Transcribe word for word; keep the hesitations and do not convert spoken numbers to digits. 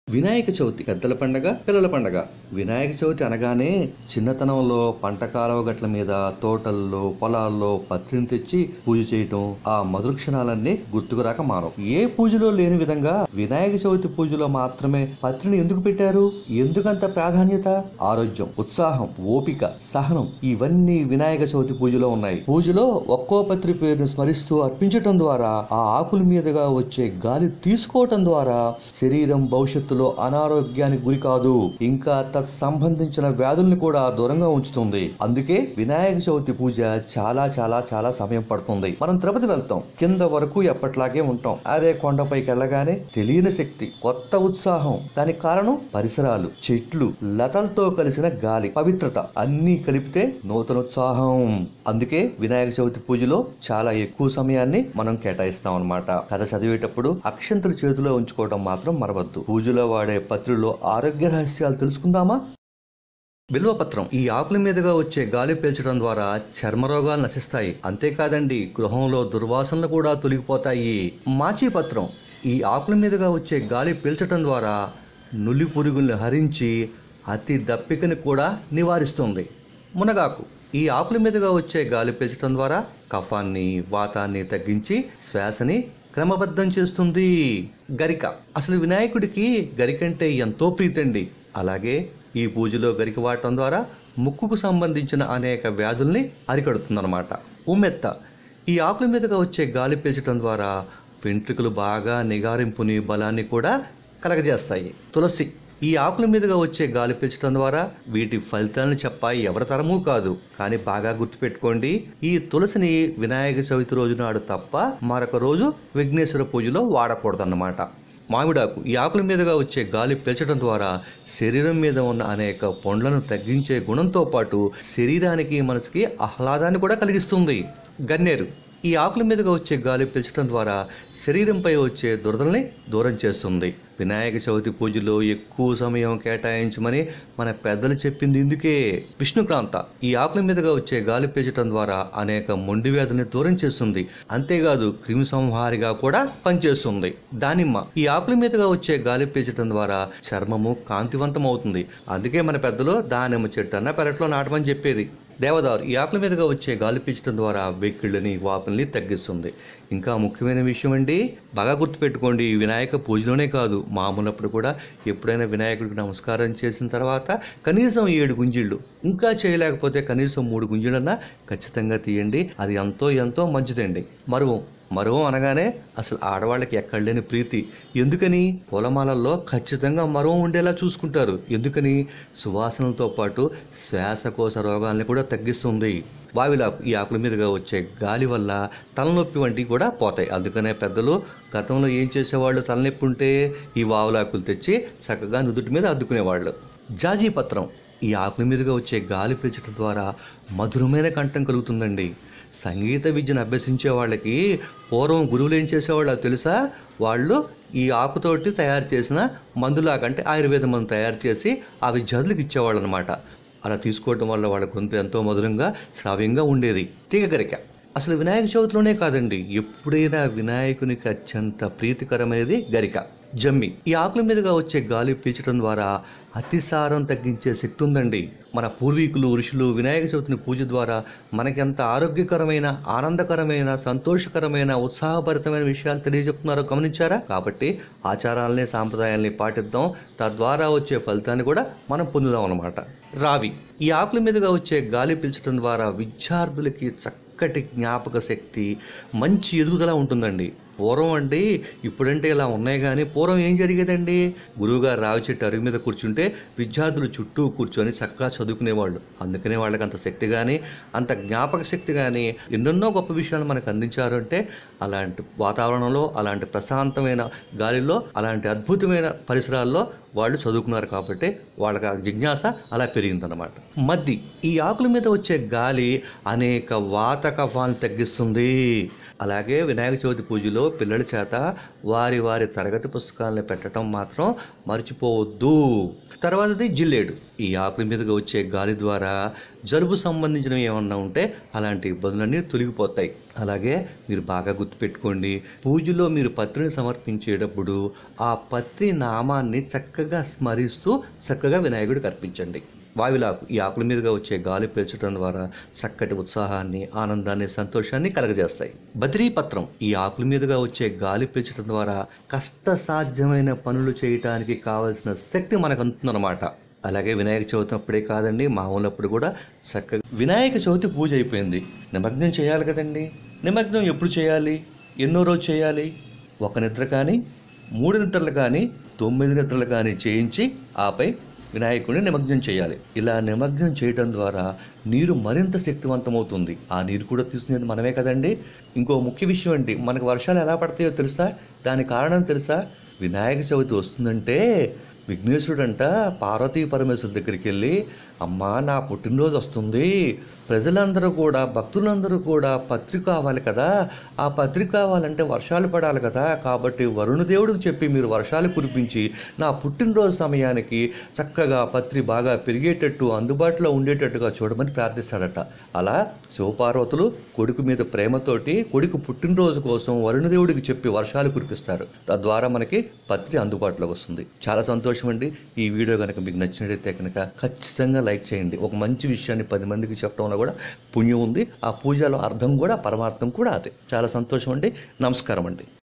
వినాయక చవితి పెద్దల పండగ, పిల్లల పండగ. వినాయక చవితి అనగానే చిన్నతనంలో పంట కాలువ గట్ల మీద, తోటల్లో, పొలాల్లో పత్రిని తెచ్చి పూజ చేయటం, ఆ మధుర క్షణాలన్నీ గుర్తుకు రాక మానవు. ఏ పూజలో లేని విధంగా వినాయక చవితి పూజలో మాత్రమే పత్రిని ఎందుకు పెట్టారు? ఎందుకంత ప్రాధాన్యత? ఆరోగ్యం, ఉత్సాహం, ఓపిక, సహనం ఇవన్నీ వినాయక చవితి పూజలో ఉన్నాయి. పూజలో ఒక్కో పత్రి పేరును స్మరిస్తూ అర్పించటం ద్వారా, ఆ ఆకుల మీదుగా వచ్చే గాలి తీసుకోవటం ద్వారా శరీరం భవిష్యత్తు అనారోగ్యానికి గురి కాదు, ఇంకా తత్ సంబంధించిన వ్యాధుల్ని కూడా దూరంగా ఉంచుతుంది. అందుకే వినాయక చవితి పూజ చాలా చాలా చాలా సమయం పడుతుంది. మనం తిరుపతి వెళ్తాం, కింద వరకు ఎప్పట్లాగే ఉంటాం. అదే కొండపైకి వెళ్ళగానే తెలియని శక్తి, కొత్త ఉత్సాహం. దానికి కారణం పరిసరాలు, చెట్లు, లతలతో కలిసిన గాలి, పవిత్రత అన్నీ కలిపితే నూతన ఉత్సాహం. అందుకే వినాయక చవితి పూజలో చాలా ఎక్కువ సమయాన్ని మనం కేటాయిస్తాం అన్నమాట. కథ చదివేటప్పుడు అక్షంతలు చేతిలో ఉంచుకోవడం మాత్రం మరవద్దు. పూజలో వాడే పత్రుల్లో ఆరోగ్య రహస్యాలు తెలుసుకుందామా? బిల్వపత్రం. ఈ ఆకుల మీదుగా వచ్చే గాలి పీల్చడం ద్వారా చర్మరోగాలు నశిస్తాయి. అంతేకాదండి, గృహంలో దుర్వాసనలు కూడా తొలగిపోతాయి. మాచిపత్రం. ఈ ఆకుల మీదుగా వచ్చే గాలి పీల్చడం ద్వారా నులి పురుగుల్ని హరించి అతి దప్పికని కూడా నివారిస్తుంది. మునగాకు. ఈ ఆకుల మీదుగా వచ్చే గాలి పీల్చడం ద్వారా కఫాన్ని, వాతాన్ని తగ్గించి శ్వాసని క్రమబద్ధం చేస్తుంది. గరిక. అసలు వినాయకుడికి గరికంటే ఎంతో ప్రీతండి. అలాగే ఈ పూజలో గరిక వాడటం ద్వారా ముక్కుకు సంబంధించిన అనేక వ్యాధుల్ని అరికడుతుందన్నమాట. ఉమ్మెత్త. ఈ ఆకుల మీదుగా వచ్చే గాలి పీల్చడం ద్వారా వెంట్రుకలు బాగా నిగారింపుని, బలాన్ని కూడా కలగజేస్తాయి. తులసి. ఈ ఆకుల మీదుగా వచ్చే గాలి పీల్చడం ద్వారా వీటి ఫలితాలను చెప్పాయి ఎవరి తరమూ కాదు. కానీ బాగా గుర్తుపెట్టుకోండి, ఈ తులసిని వినాయక చవితి రోజు నాడు తప్ప మరొక రోజు విఘ్నేశ్వర పూజలో వాడకూడదన్నమాట. మామిడాకు. ఈ ఆకుల మీదుగా వచ్చే గాలి పీల్చడం ద్వారా శరీరం మీద ఉన్న అనేక పొండ్లను తగ్గించే గుణంతో పాటు శరీరానికి, మనసుకి ఆహ్లాదాన్ని కూడా కలిగిస్తుంది. గన్నేరు. ఈ ఆకుల మీదుగా వచ్చే గాలి పీల్చడం ద్వారా శరీరంపై వచ్చే దురదల్ని దూరం చేస్తుంది. వినాయక చవితి పూజలో ఎక్కువ సమయం కేటాయించమని మన పెద్దలు చెప్పింది ఇందుకే. విష్ణుక్రాంత. ఈ ఆకుల మీదుగా వచ్చే గాలి పీల్చడం ద్వారా అనేక మొండి వ్యాధుల్ని దూరం చేస్తుంది. అంతేకాదు క్రిమి సంహారిగా కూడా పనిచేస్తుంది. దానిమ్మ. ఈ ఆకుల మీదుగా వచ్చే గాలి పీల్చడం ద్వారా చర్మము కాంతివంతం అవుతుంది. అందుకే మన పెద్దలు దానిమ్మ చెట్టు అన్న పెరట్లో నాటమని చెప్పేది. దేవదారు. ఈ ఆకుల మీదుగా వచ్చే గాలి పీల్చడం ద్వారా వెక్కిళ్ళని, వాపుల్ని తగ్గిస్తుంది. ఇంకా ముఖ్యమైన విషయం అండి, బాగా గుర్తుపెట్టుకోండి, వినాయక పూజలోనే కాదు, మామూలప్పుడు కూడా ఎప్పుడైనా వినాయకుడికి నమస్కారం చేసిన తర్వాత కనీసం ఏడు గుంజిళ్ళు, ఇంకా చేయలేకపోతే కనీసం మూడు గుంజిళ్ళన్నా ఖచ్చితంగా తీయండి. అది ఎంతో ఎంతో మంచిదండి. మరువం. మరువం అనగానే అసలు ఆడవాళ్ళకి ఎక్కడ లేని ప్రీతి. ఎందుకని? పూలమాలల్లో ఖచ్చితంగా మరువం ఉండేలా చూసుకుంటారు. ఎందుకని? సువాసనలతో పాటు శ్వాసకోశ రోగాల్ని కూడా తగ్గిస్తుంది. వావిలాకు. ఈ ఆకుల మీదుగా వచ్చే గాలి వల్ల తలనొప్పి వంటివి కూడా పోతాయి. అందుకనే పెద్దలు గతంలో ఏం చేసేవాళ్ళు? తలనొప్పి ఉంటే ఈ వావులాకులు తెచ్చి చక్కగా నుదుటి మీద అద్దుకునేవాళ్ళు. జాజీ పత్రం. ఈ ఆకుల మీదుగా వచ్చే గాలి పీల్చడం ద్వారా మధురమైన కంఠం కలుగుతుందండి. సంగీత విద్యను అభ్యసించే వాళ్ళకి పూర్వం గురువులు ఏం చేసేవాళ్ళు తెలుసా? వాళ్ళు ఈ ఆకుతోటి తయారు చేసిన మందులాగంటే ఆయుర్వేద మందు తయారు చేసి ఆ విద్యార్థులకు ఇచ్చేవాళ్ళు అనమాట. అలా తీసుకోవడం వల్ల వాళ్ళ గొంతు ఎంతో మధురంగా, శ్రావ్యంగా ఉండేది. తీగగరిక. అసలు వినాయక చవితిలోనే కాదండి, ఎప్పుడైనా వినాయకునికి అత్యంత ప్రీతికరమైనది గరిక. జమ్మి. ఈ ఆకుల మీదుగా వచ్చే గాలి పీల్చడం ద్వారా అతిసారం తగ్గించే శక్తి ఉందండి. మన పూర్వీకులు, ఋషులు వినాయక చవితిని పూజ ద్వారా మనకెంత ఆరోగ్యకరమైన, ఆనందకరమైన, సంతోషకరమైన, ఉత్సాహభరితమైన విషయాలు తెలియజెప్తున్నారో గమనించారా? కాబట్టి ఆచారాలని, సాంప్రదాయాల్ని పాటిద్దాం. తద్వారా వచ్చే ఫలితాన్ని కూడా మనం పొందుదాం అన్నమాట. రావి. ఈ ఆకుల మీదుగా వచ్చే గాలి పీల్చడం ద్వారా విద్యార్థులకి చక్కటి జ్ఞాపక శక్తి, మంచి ఎదుగుదల ఉంటుందండి. పూర్వం అండి, ఇప్పుడంటే ఇలా ఉన్నాయి కానీ పూర్వం ఏం జరిగేదండి? గురువుగారు రావి చెట్టు అరుగు మీద కూర్చుంటే విద్యార్థులు చుట్టూ కూర్చొని చక్కగా చదువుకునేవాళ్ళు. అందుకనే వాళ్ళకి అంత శక్తి కానీ, అంత జ్ఞాపక శక్తి కానీ, ఎన్నెన్నో గొప్ప విషయాలు మనకు అందించారు. అంటే అలాంటి వాతావరణంలో, అలాంటి ప్రశాంతమైన గాలిలో, అలాంటి అద్భుతమైన పరిసరాల్లో వాళ్ళు చదువుకున్నారు. కాబట్టి వాళ్ళకి ఆ జిజ్ఞాస అలా పెరిగిందన్నమాట. మద్ది. ఈ ఆకుల మీద వచ్చే గాలి అనేక వాత కఫాలను తగ్గిస్తుంది. అలాగే వినాయక చవితి పూజలో పిల్లల చేత వారి వారి తరగతి పుస్తకాలను పెట్టడం మాత్రం మర్చిపోవద్దు. తర్వాతది జిల్లేడు. ఈ ఆకుల మీదుగా వచ్చే గాలి ద్వారా జలుబు సంబంధించినవి ఏమన్నా ఉంటే అలాంటి ఇబ్బందులన్నీ తొలగిపోతాయి. అలాగే మీరు బాగా గుర్తుపెట్టుకోండి, పూజలో మీరు పత్రిని సమర్పించేటప్పుడు ఆ పత్రి నామాన్ని చక్కగా స్మరిస్తూ చక్కగా వినాయకుడికి అర్పించండి. వావిలాకు. ఈ ఆకుల మీదుగా వచ్చే గాలి పీల్చడం ద్వారా చక్కటి ఉత్సాహాన్ని, ఆనందాన్ని, సంతోషాన్ని కలగజేస్తాయి. బద్రీపత్రం. ఈ ఆకుల మీదుగా వచ్చే గాలి పీల్చడం ద్వారా కష్టసాధ్యమైన పనులు చేయటానికి కావలసిన శక్తి మనకు అందుతుందన్నమాట. అలాగే వినాయక చవితి అప్పుడే కాదండి, మామూలప్పుడు కూడా చక్కగా వినాయక చవితి పూజ అయిపోయింది, నిమగ్నం చేయాలి కదండి. నిమగ్నం ఎప్పుడు చేయాలి, ఎన్నో రోజు చేయాలి? ఒక నిద్ర కానీ, మూడు నిద్రలు కానీ, తొమ్మిది నిద్రలు కానీ చేయించి ఆపై వినాయకుడిని నిమగ్నం చేయాలి. ఇలా నిమగ్నం చేయడం ద్వారా నీరు మరింత శక్తివంతమవుతుంది. ఆ నీరు కూడా తీసుకునేది మనమే కదండి. ఇంకో ముఖ్య విషయం ఏంటి, మనకు వర్షాలు ఎలా పడతాయో తెలుసా? దాని కారణం తెలుసా? వినాయక చవితి వస్తుందంటే విఘ్నేశ్వరుడంట పార్వతీ పరమేశ్వరుల దగ్గరికి వెళ్ళి, అమ్మా నా పుట్టినరోజు వస్తుంది, ప్రజలందరూ కూడా, భక్తులందరూ కూడా పత్రి కావాలి కదా, ఆ పత్రి కావాలంటే వర్షాలు పడాలి కదా, కాబట్టి వరుణదేవుడికి చెప్పి మీరు వర్షాలు కురిపించి నా పుట్టినరోజు సమయానికి చక్కగా పత్రి బాగా పెరిగేటట్టు, అందుబాటులో ఉండేటట్టుగా చూడమని ప్రార్థిస్తాడట. అలా శివపార్వతులు కొడుకు మీద ప్రేమతోటి కొడుకు పుట్టినరోజు కోసం వరుణదేవుడికి చెప్పి వర్షాలు కురిపిస్తారు. తద్వారా మనకి పత్రి అందుబాటులోకి వస్తుంది. చాలా సంతోషం అండి. ఈ వీడియో కనుక మీకు నచ్చినట్లయితే కనుక ఖచ్చితంగా లైక్ చేయండి. ఒక మంచి విషయాన్ని పది మందికి చెప్పడంలో కూడా పుణ్యం ఉంది. ఆ పూజలో అర్థం కూడా, పరమార్థం కూడా అదే. చాలా సంతోషం అండి. నమస్కారం అండి.